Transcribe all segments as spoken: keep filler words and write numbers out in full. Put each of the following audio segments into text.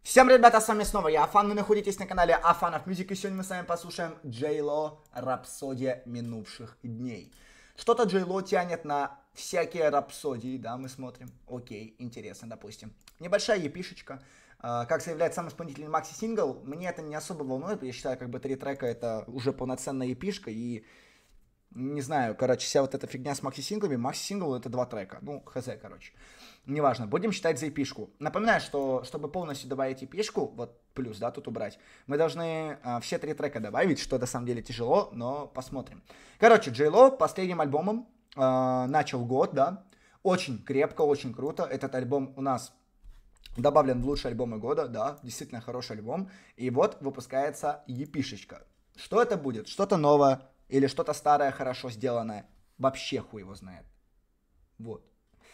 Всем, ребята, с вами снова я, Афан, вы находитесь на канале Афанов Music, и сегодня мы с вами послушаем Джей Ло «Рапсодия минувших дней». Что-то Джей Ло тянет на всякие рапсодии, да, мы смотрим. Окей, интересно, допустим. Небольшая епишечка. Как заявляет сам исполнитель макси-сингл, мне это не особо волнует, я считаю, как бы три трека это уже полноценная епишка, и не знаю, короче, вся вот эта фигня с макси-синглами, макси-сингл это два трека, ну, хз, короче. Неважно, будем считать за эпишку. Напоминаю, что чтобы полностью добавить эпишку, вот плюс, да, тут убрать, мы должны э, все три трека добавить, что на самом деле тяжело, но посмотрим. Короче, Джей Ло последним альбомом э, начал год, да, очень крепко, очень круто. Этот альбом у нас добавлен в лучшие альбомы года, да, действительно хороший альбом. И вот выпускается епишечка. Что это будет? Что-то новое или что-то старое, хорошо сделанное? Вообще хуй его знает. Вот.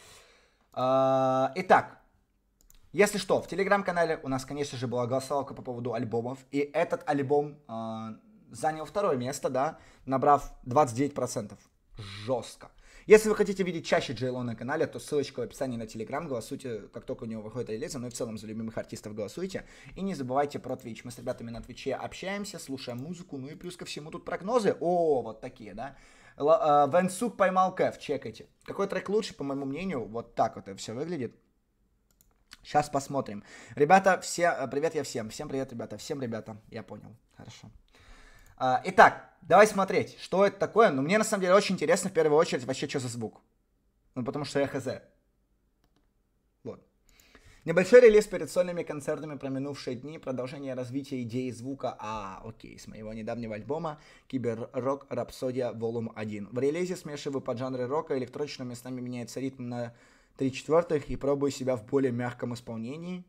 Итак, если что, в телеграм-канале у нас, конечно же, была голосовалка по поводу альбомов, и этот альбом э, занял второе место, да, набрав двадцать девять процентов. Жестко. Если вы хотите видеть чаще Джей Ло на канале, то ссылочка в описании на телеграм, голосуйте, как только у него выходит релизы, ну и в целом за любимых артистов голосуйте. И не забывайте про Twitch, мы с ребятами на Твиче общаемся, слушаем музыку, ну и плюс ко всему тут прогнозы, о, вот такие, да. Венсук поймал Кэф, чекайте. Какой трек лучше, по моему мнению, вот так вот это все выглядит. Сейчас посмотрим. Ребята, все, привет я всем, всем привет, ребята, всем ребята, я понял, хорошо. Итак, давай смотреть, что это такое. Ну, мне на самом деле очень интересно в первую очередь вообще, что за звук. Ну, потому что я хз. Вот. Небольшой релиз перед сольными концертами про минувшие дни, продолжение развития идеи звука, а, окей, с моего недавнего альбома Кибер-рок Рапсодия Волум один. В релизе смешиваю под жанры рока, электронично местами меняется ритм на три четвертых и пробую себя в более мягком исполнении.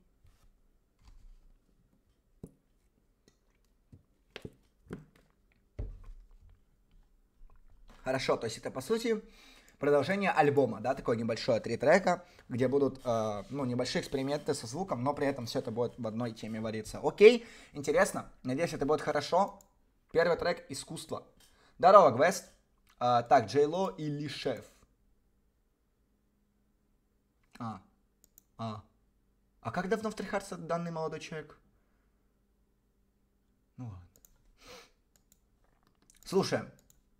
Хорошо, то есть это по сути продолжение альбома, да, такое небольшое три трека, где будут, э, ну, небольшие эксперименты со звуком, но при этом все это будет в одной теме вариться. Окей, интересно, надеюсь, это будет хорошо. Первый трек «Искусство». Здорово, Гвест. Э, так, Джей Ло или Шеф? А, а. А как давно в Трихардсе данный молодой человек? Ну ладно. Слушаем.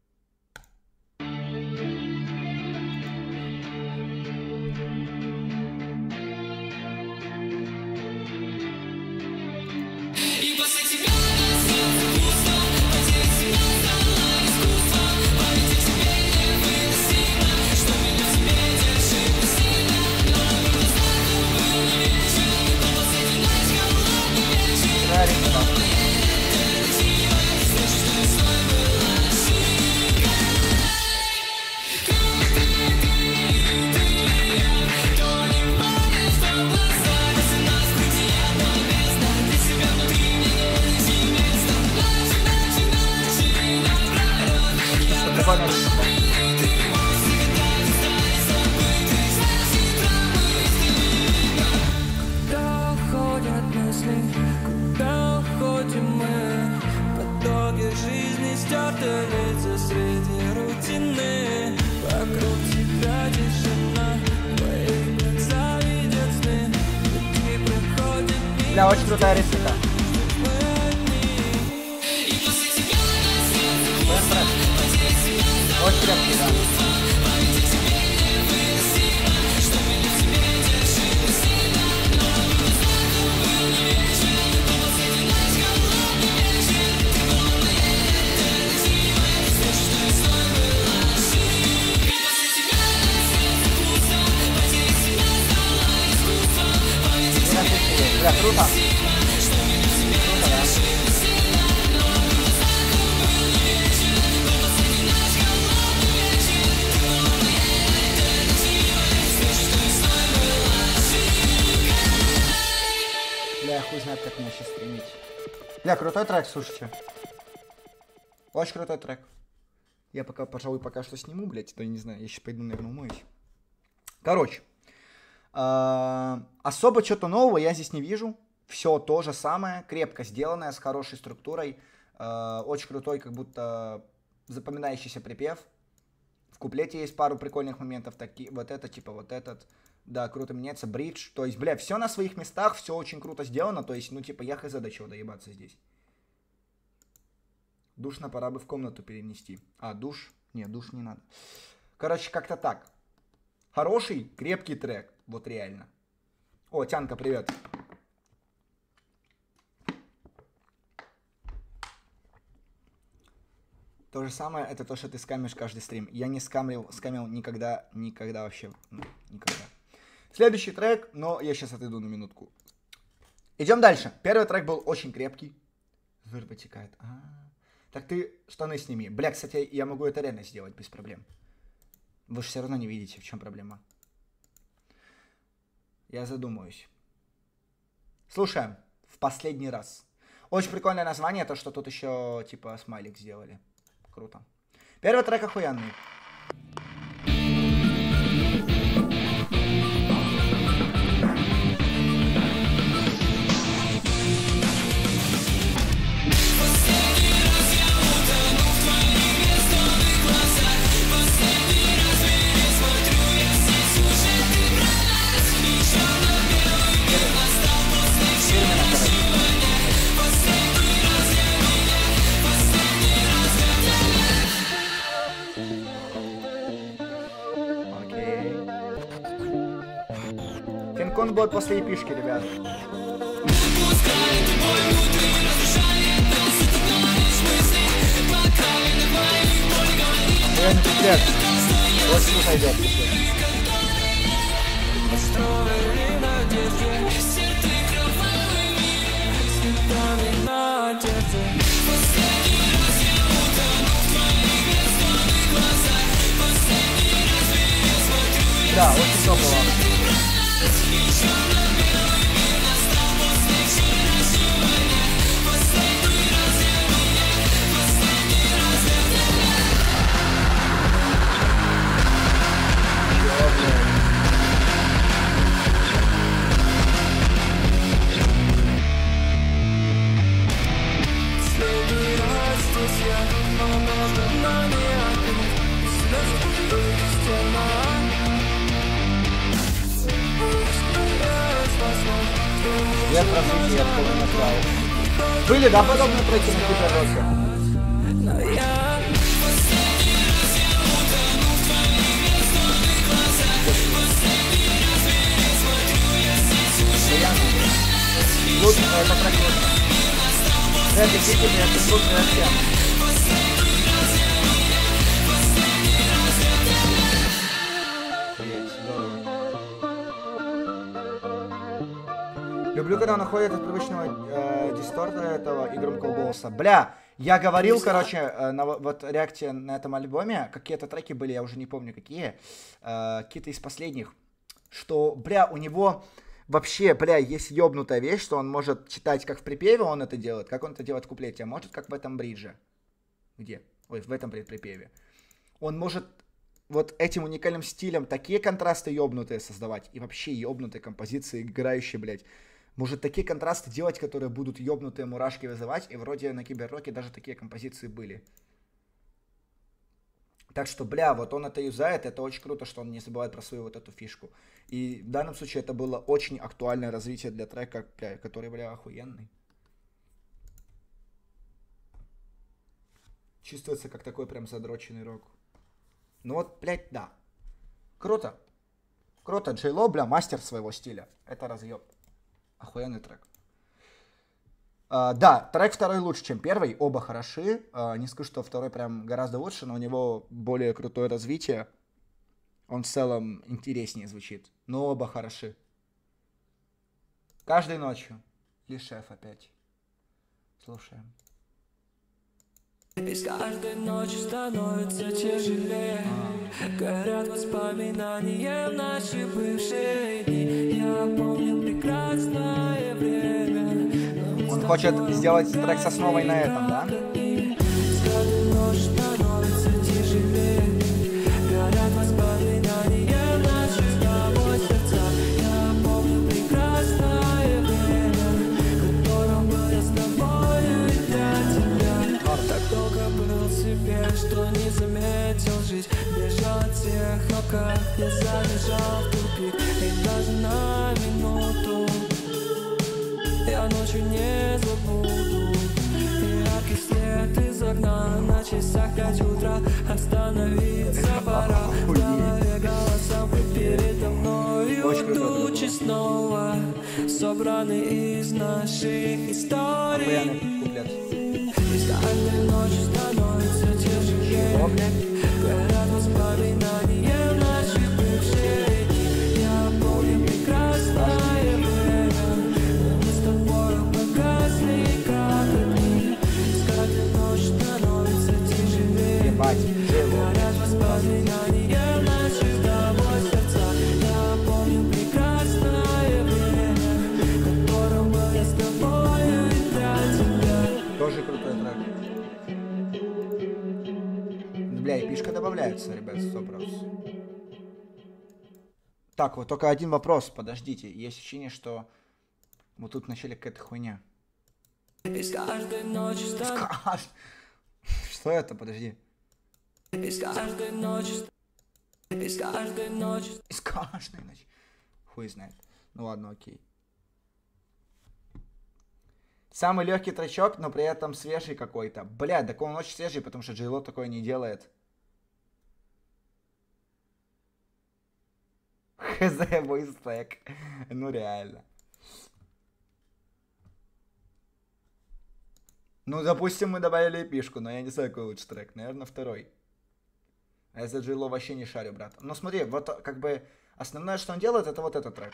Да, очень крутая рисунка. Очень крепкий, да. Бля, круто. Круто, да. Бля, хуй знает, как меня сейчас стримить. Бля, крутой трек, слушайте. Очень крутой трек. Я пока, пожалуй, пока что сниму, блядь, то я не знаю, я сейчас пойду, наверное, умоюсь. Короче. Uh, особо что-то нового я здесь не вижу. Все то же самое, крепко сделанное, с хорошей структурой. Uh, очень крутой, как будто запоминающийся припев. В куплете есть пару прикольных моментов. Такие, вот это, типа вот этот. Да, круто меняется. Бридж. То есть, бля, все на своих местах, все очень круто сделано. То есть, ну, типа, я хз до чего доебаться здесь. Душно, пора бы в комнату перенести. А, душ? Нет, душ не надо. Короче, как-то так. Хороший, крепкий трек. Вот реально. О, Тянка, привет. То же самое, это то, что ты скамишь каждый стрим. Я не скамил, скамил никогда, никогда вообще. Ну, никогда. Следующий трек, но я сейчас отойду на минутку. Идем дальше. Первый трек был очень крепкий. Зырь потекает. А-а-а. Так ты штаны сними. Бля, кстати, я могу это реально сделать без проблем. Вы же все равно не видите, в чем проблема. Я задумаюсь. Слушаем. В последний раз. Очень прикольное название, то, что тут еще, типа, смайлик сделали. Круто. Первый трек охуенный. Он будет после эпишки, ребят. Реально пиздец. Вот что зайдет. Да, очень топово. Я простите, я скоро назвал. Были, да, подобные треки на Киберроке? Лучше, это трек лучше. Это действительно, это лучшая тема. Люблю, когда он находит от привычного э, дисторта этого и громкого голоса. Бля, я говорил, короче, э, на вот реакции на этом альбоме, какие-то треки были, я уже не помню какие, э, какие-то из последних, что, бля, у него вообще, бля, есть ёбнутая вещь, что он может читать, как в припеве он это делает, как он это делает в куплете, а может, как в этом бридже. Где? Ой, в этом припеве. Он может вот этим уникальным стилем такие контрасты ёбнутые создавать, и вообще ёбнутые композиции, играющие, блядь. Может такие контрасты делать, которые будут ёбнутые мурашки вызывать, и вроде на Киберроке даже такие композиции были. Так что, бля, вот он это юзает, это очень круто, что он не забывает про свою вот эту фишку. И в данном случае это было очень актуальное развитие для трека, бля, который, бля, охуенный. Чувствуется как такой прям задроченный рок. Ну вот, блядь, да. Круто. Круто, Джей Ло, бля, мастер своего стиля. Это разъеб. Охуенный трек. Uh, да, трек второй лучше, чем первый. Оба хороши. Uh, не скажу, что второй прям гораздо лучше, но у него более крутое развитие. Он в целом интереснее звучит. Но оба хороши. Каждой ночью. Лишев опять. Слушаем. И с каждой ночью становится тяжелее. Горят воспоминания наши бывшие дни. Я помню прекрасное время. Он хочет сделать трек с основой на этом, да? С каждой ночью становится тяжелее. Горят воспоминания наши с тобой сердца. Я помню прекрасное время, в котором был я с тобою и для тебя. Так долго был себе, что не заметил жить. Бежал от тех, но как я забежал. загнал в тупик. И даже на минуту я ночью не забуду. Яркий свет из окна, на часах пять утра. Остановиться пора, в голове голоса передо мною. Тучи снова собраны из наших историй. И с каждой ночью становится тяжелее. Горят воспоминания наших бывших дней. Я помню прекрасное время. Мы с тобой погасли, как огни. С каждой ночью становится тяжелее. Горят воспоминания наших с тобой сердца. Я помню прекрасное время, которым был я с тобою и для тебя. Тоже крутой трек. Бля, эпишка добавляется, ребят, сто процентов. Так, вот только один вопрос, подождите. Есть ощущение, что вот тут вначале какая-то хуйня. И с каждой ночью становится. Что это? Подожди. И с каждой ночью. И с каждой ночью. И с каждой ночью. Хуй знает. Ну ладно, окей. Самый легкий тречок, но при этом свежий какой-то. Бля, так он очень свежий, потому что Джейло такое не делает. Хз, voice track. Ну реально. Ну, допустим, мы добавили эпишку, но я не знаю, какой лучше трек. Наверное, второй. А я за Джейло вообще не шарю, брат. Но смотри, вот как бы основное, что он делает, это вот этот трек.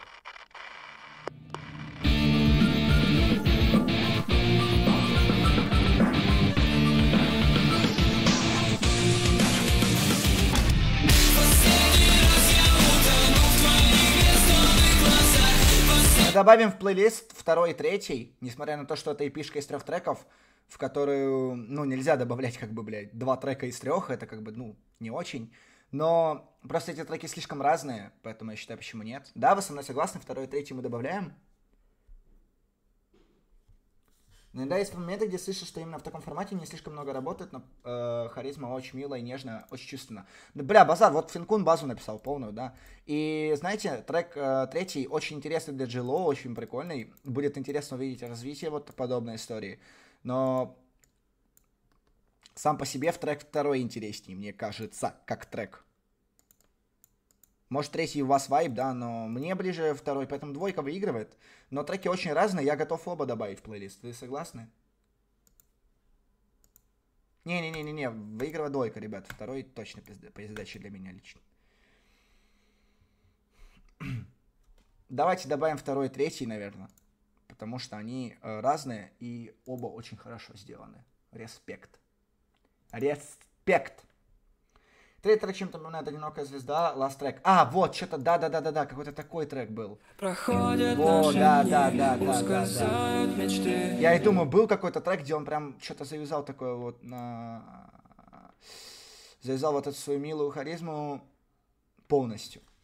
Добавим в плейлист второй и третий, несмотря на то, что это эпишка из трех треков, в которую, ну, нельзя добавлять, как бы, блядь, два трека из трех, это, как бы, ну, не очень. Но просто эти треки слишком разные, поэтому я считаю, почему нет. Да, вы со мной согласны, второй и третий мы добавляем. Иногда есть моменты, где слышишь, что именно в таком формате не слишком много работает, но э, харизма очень милая, нежная, очень чувственно. Да, бля, базар, вот Финкун базу написал полную, да. И, знаете, трек э, третий очень интересный для Джейло, очень прикольный. Будет интересно увидеть развитие вот подобной истории. Но сам по себе в трек второй интереснее, мне кажется, как трек. Может, третий у вас вайб, да, но мне ближе второй, поэтому двойка выигрывает. Но треки очень разные, я готов оба добавить в плейлист. Вы согласны? Не-не-не-не-не, выигрывает двойка, ребят. Второй точно пиздачи для меня лично. Давайте добавим второй и третий, наверное. Потому что они э, разные и оба очень хорошо сделаны. Респект. Респект. Третий трек чем-то напоминает «Одинокая звезда», Last Track. А, вот, что-то, да-да-да-да-да, какой-то такой трек был. Проходят О, наши да, дни, да, да, да, ускользают да, да. мечты. Я и думаю, был какой-то трек, где он прям что-то завязал такое вот на... Завязал вот эту свою милую харизму полностью.